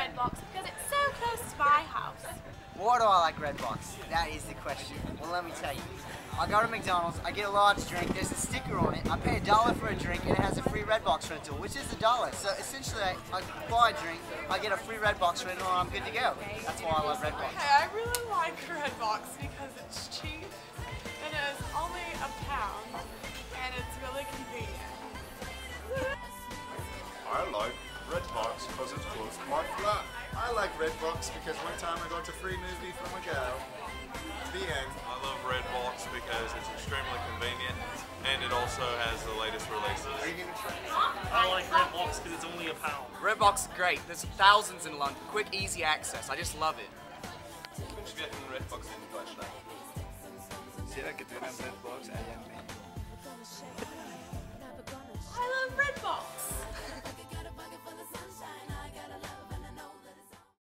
Redbox because it's so close to my house. Why do I like Redbox? That is the question. Well, let me tell you. I go to McDonald's, I get a large drink, there's a sticker on it, I pay $1 for a drink, and it has a free Redbox rental, which is $1. So essentially, I buy a drink, I get a free Redbox rental, and I'm good to go. That's why I love Redbox. Hey, I really like Redbox because it's cheap, and it's only £1, and it's really convenient. I like Redbox because it's close to my flat. I like Redbox because one time I got a free movie from a girl. The end. I love Redbox because it's extremely convenient and it also has the latest releases. Are you gonna try? I like Redbox because it's only £1. Redbox is great. There's thousands in London. Quick, easy access. I just love it. Wünsche wir hätten Redbox in Deutschland. Será que tenemos Redbox allá en México?